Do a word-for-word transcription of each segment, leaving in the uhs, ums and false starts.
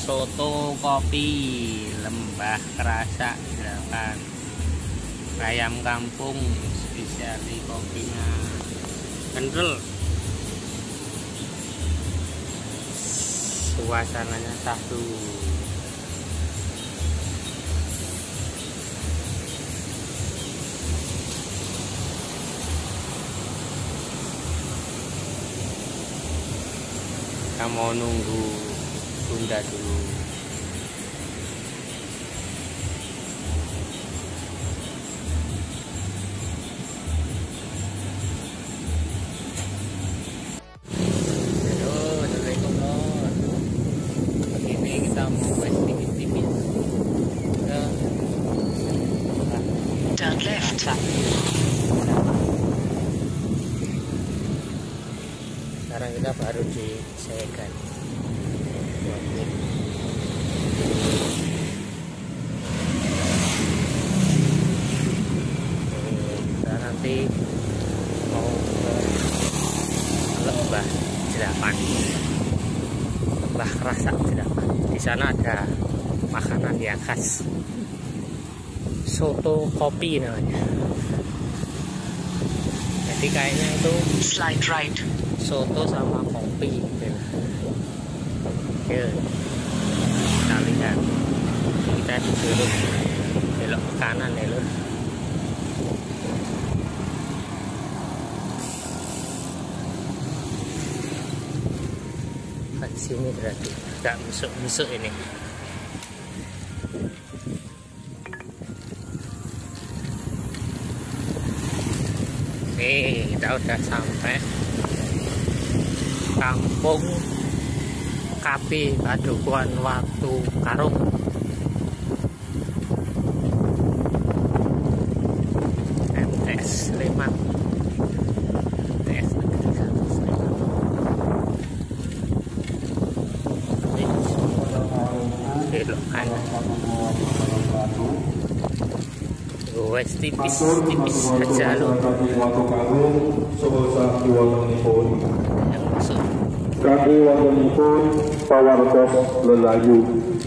soto kopi Lembah Kerasak delapan, ayam kampung spesial kopinya kental, suasananya satu. Kita mau nunggu tunda dulu. Halo, assalamualaikum lor. Ini kita mau wes tipis-tipis ke turn left. Sekarang kita baru di Segan. Kita nanti mau ke Lembah Delapan, Lembah Kerasak Delapan. Di sana ada makanan yang khas, soto kopi namanya. Jadi kayaknya itu Slide right. soto sama kopi gitu. Oke, kita lihat, kita disuruh belok ke kanan ya lur. Ke sini berarti nggak musuk-musuk ini. Oke, kita udah sampai Kampung Kapi Padukuhan Watu Karung. M T S Sleman, M T S Negeri satu Sleman. Belok kanan. Wes tipis-tipis aja loh. Yang masuk. Kami wontenipun pawartos lelayu.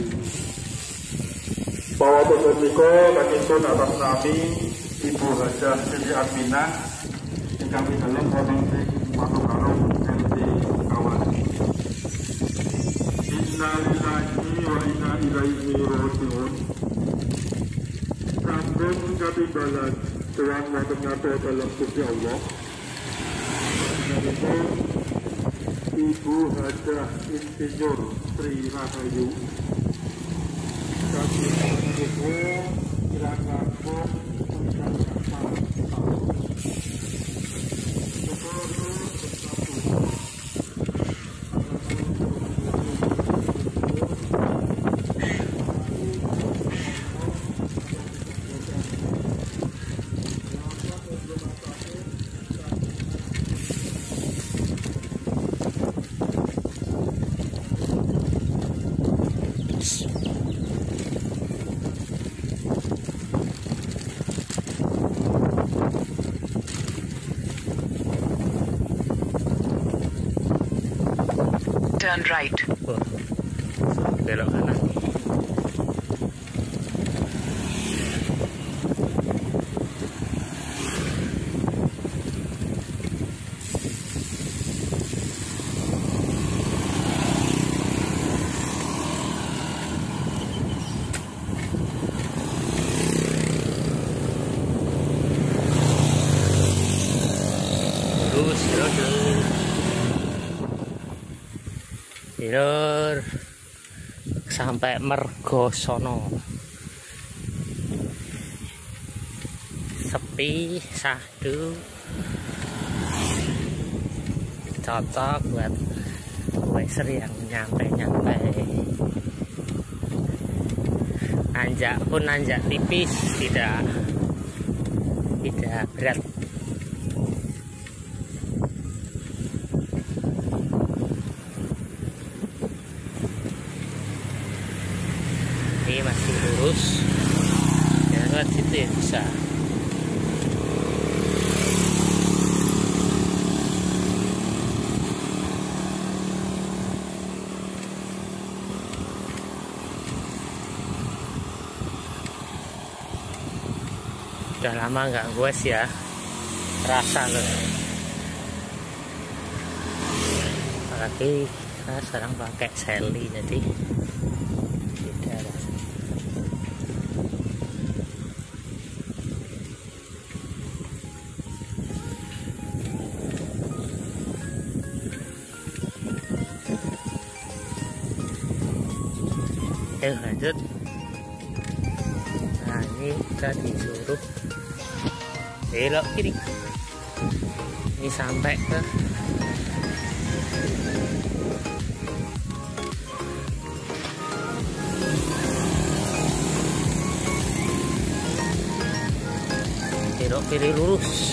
Pawartos menika kanipun atas nami Ibu Hajah Siti Aminah ingkang dalem wonten ing Watu Karung L T Kawan. Inna lillahi wa inna ilaihi raji'un. Sampun katimbalan tuan wonten nyata dalam Gusti Allah. Ibu Hajah Insinyur Sri Rahayu kami mendukung kiranya pun mencapai Turn right. Oh, belok kanan. Terus, terus, terus. Lur, sampai Mergosono, sepi, sahdu, cocok buat wiser yang nyantai-nyantai. Nanjak pun nanjak tipis, tidak tidak berat. Ini masih lurus, ya lewat situ ya bisa. Udah lama nggak goes ya, rasa loh. Apalagi saya sekarang pakai Sally, jadi beda rasanya. Ayo lanjut. Nah ini kita disuruh belok kiri. Ini sampai ke belok kiri lurus.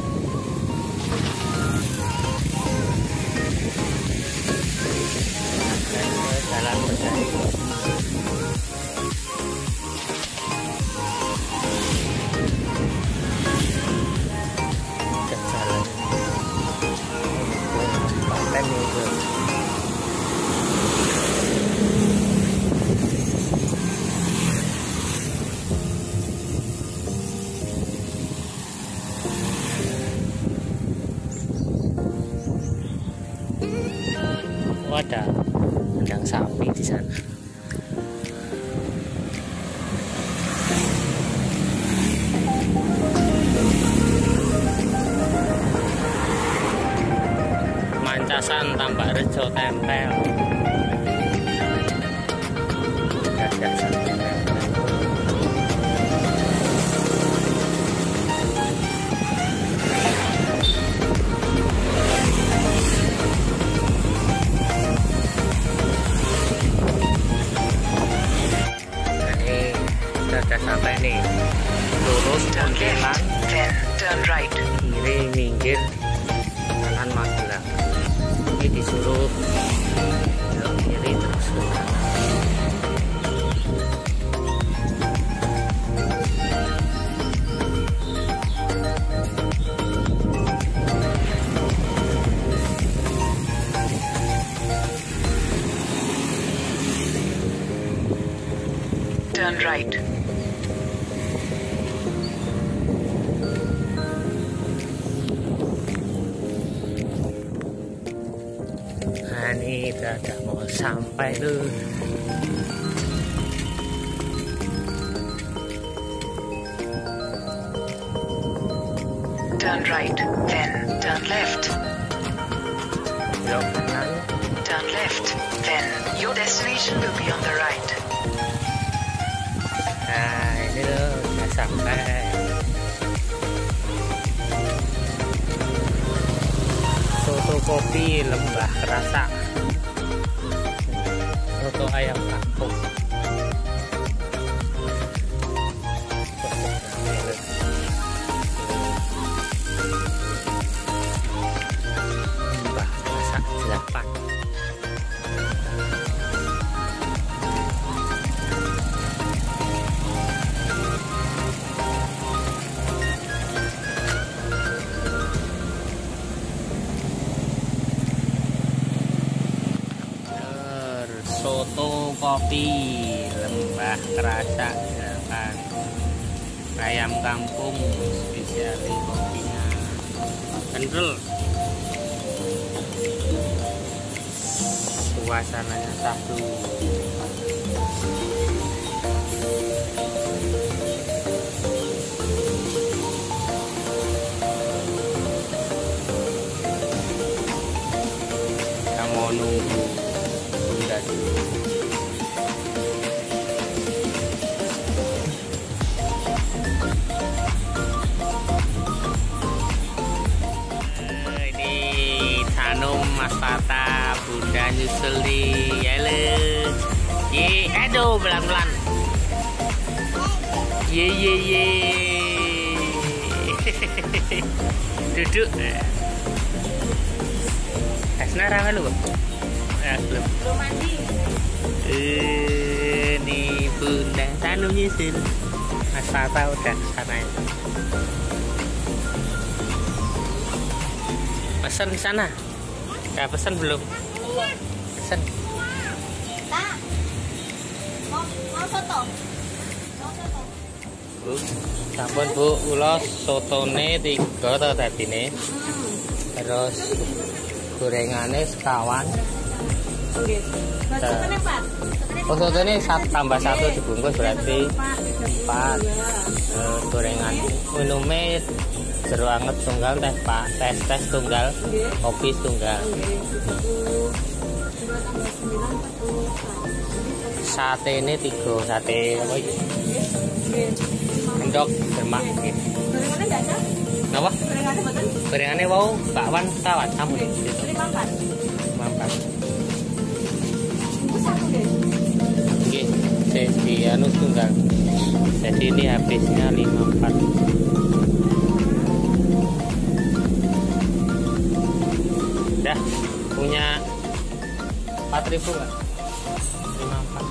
Jalan berjaya. Oh, ada kandang sapi di sana. Mancasan Tambak Rejo tempel. Sudah sampai nih, lurus Pontianak, then turn right. kiri minggir kanan Magelang. Ini disuruh belok kiri terus ke kanan. Turn right. Nah ini kita udah mau sampai tuh. Turn right, then turn left. Belok kanan. Turn left, then your destination will be on the right. Nah ini loh udah sampai. Soto kopi Lembah Kerasa, soto ayam kampung. Lembah Kerasa delapan. Soto kopi Lembah Kerasa kan, ayam kampung spesial kopinya kental, suasananya satu. Kita mau nunggu Bunda dulu. Mas Fata, Bunda nyusul nih, halo. Ye, aduh pelan-pelan. Ye ye ye. Duduk. Asna rame lu, Bang? Eh, belum. Belum mandi. Eh, nih Bunda Tanu nyusul. Mas Fata udah sana ya. Pesan di sana. Udah pesan belum? Iya. Pesan. Tak. Mau mau soto. Mau soto. Bu. Sampun Bu, kula sotone tiga to dadine. Terus gorengane sekawan. Nggih. Sotone empat. Oh, sotone satu tambah satu dibungkus berarti empat. Uh, gorengan minume jeruk anget tunggal, teh pak, teh teh tunggal, kopi tunggal. Sate ini tiga, sate apa ini? Endok bermak. Gorengannya enggak ada? Napa? Gorengannya mboten? Gorengannya wau bakwan tawat sampun. lima empat. Mampat. Itu satu deh. Nggih, di anu tunggal. Jadi ini habisnya lima empat. Dah punya empat ribu nggak? lima empat.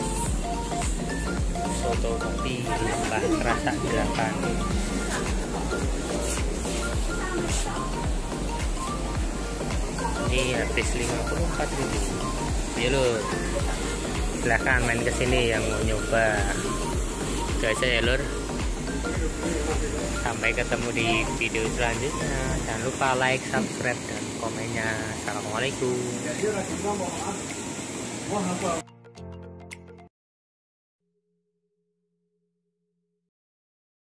Soto kopi limbah rasa gerakan. Ini habis lima puluh empat ribu. Ya lo, silahkan main ke sini yang mau nyoba. Guys ya lur. Sampai ketemu di video selanjutnya. Jangan lupa like, subscribe, dan komennya. Assalamualaikum.